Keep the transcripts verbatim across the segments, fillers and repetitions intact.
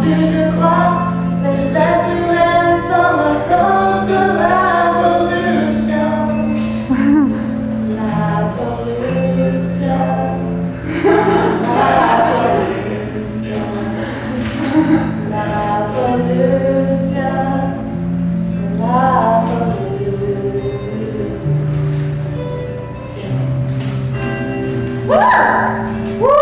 je crois, les êtres humains sont la cause de la pollution. La pollution. La pollution. La pollution. La pollution. Woo! Woo!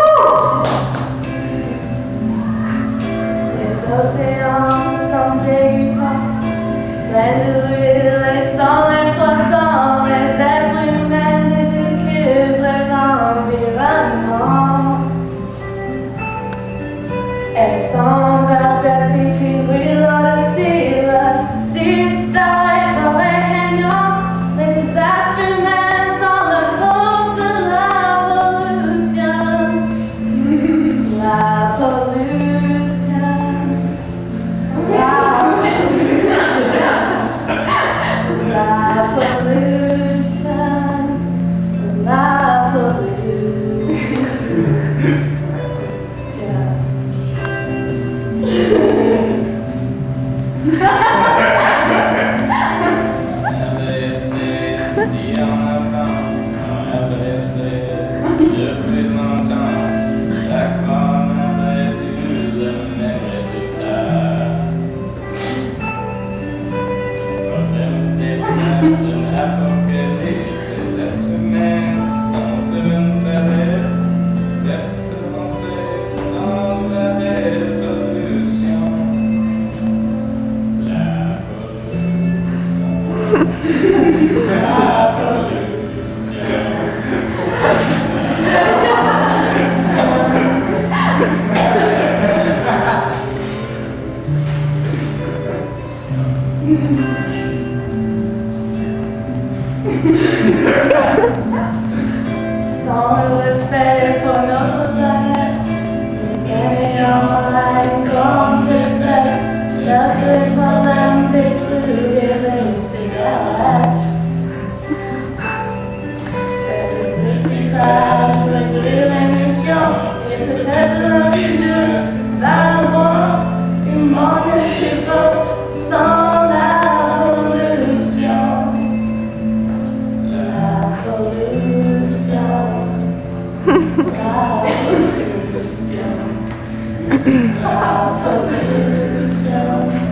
Les océans sont dégoûtants, pleins de l'huile et sans les poissons, les êtres humains déséquilibrent l'environnement. Elles sont vertes puis brûlent aussi, le sea dive dans les canyons, les êtres humains sont la cause de la pollution. La pollution. La pollution. La pollution. La pollution. Sans le respect pour notre planète, nous gagnons la grande défaite. Ça fait problème détruire les cigarettes. Faites le recyclage, réduire l'émission, et peut-être le futur va avoir une monde qui faut sans la pollution. La pollution. La pollution. La pollution.